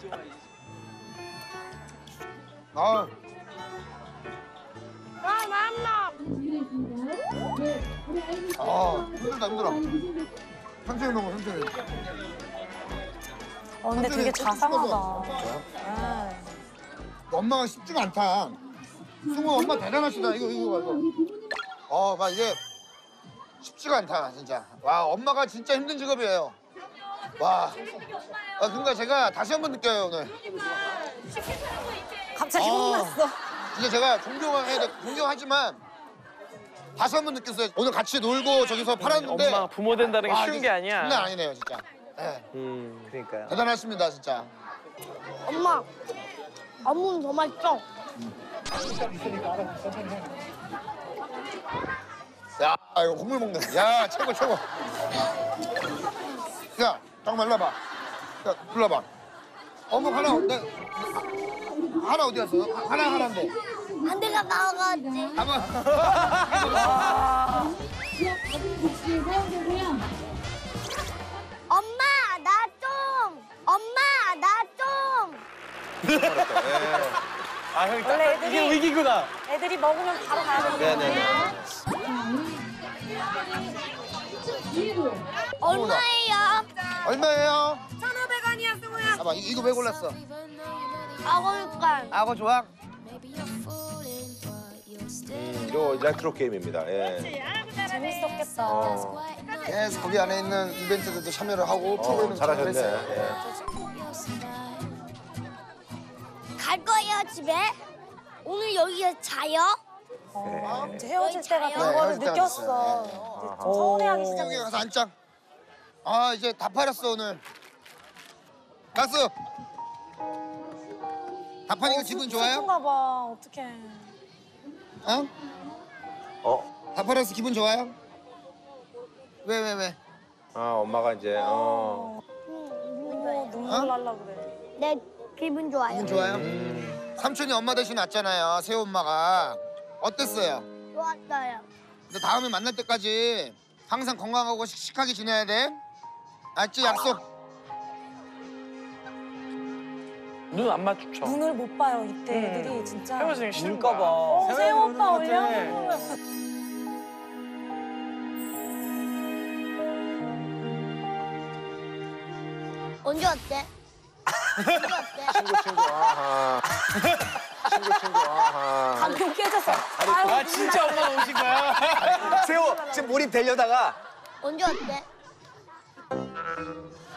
아. 힘들다, 힘들어. 천천히 먹어, 천천히. 근데 되게 자상하다. 네. 엄마가 쉽지가 않다. 승우 엄마 대단하시다. 이거 봐, 이거. 막 이게 쉽지가 않다, 진짜. 와, 엄마가 진짜 힘든 직업이에요. 와. 그러니까 제가 다시 한 번 느껴요, 오늘. 갑자기 혼났어. 진짜 제가 존경하지만 다시 한 번 느꼈어요. 오늘 같이 놀고 저기서 팔았는데. 엄마 부모 된다는 게 쉬운 게 아니야. 장난 아니네요, 진짜. 네. 그러니까요. 대단하십니다, 진짜. 엄마, 어묵은 더 맛있어. 야, 이거 국물 먹네. 야, 최고, 최고. 야, 잠깐만, 일로 와봐. 야, 일로 와봐. 어묵 하나, 하나 어디 갔어? 하나인데. 안 돼가 나와가지. 가만. 엄마, 나 좀. 엄마, 나 좀. 아, 형이 원래 애들이- 이게 위기구나. 애들이 먹으면 바로 가야 되는 네네. 얼마예요? 얼마예요? 1,500원이야, 승우야. 봐봐, 이거 왜 골랐어? 아고일걸. 악어 좋아? 이거 레트로 게임입니다. 예. 재밌었겠다. 계속 거기 안에 있는 이벤트들도 참여를 하고 프로그램도 잘하셨네. 참여를 했어요. 예. 갈 거예요, 집에? 오늘 여기서 자요? 이제 헤어질 때가 된 네, 거를 헤어질 때가 느꼈어. 됐어요. 이제 좀 서운해하기 여기 시작했어. 가서 앉자. 아, 이제 다 팔았어, 오늘. 가스! 다 파니까 기분 좋아요? 슬픈가 봐. 어떡해. 어? 다 팔아서 기분 좋아요? 왜? 엄마가 이제 눈물 날라 그래. 네, 기분 좋아요. 기분 좋아요? 삼촌이 엄마 대신 왔잖아요, 새우 엄마가. 어땠어요? 좋았어요. 근데 다음에 만날 때까지 항상 건강하고 씩씩하게 지내야 돼. 알지? 약속. 눈 안 마주쳐. 눈을 못 봐요, 이때 애들이 진짜. 헤어지기 싫은가 울까 봐. 세호 오빠 올려? 언제 어때? 언제 어때? 친구 아하. 친구 아하. 감동 깨졌어. 아, 진짜 엄마가 오신 거야? 세호 지금 몰입되려다가 언제 어때?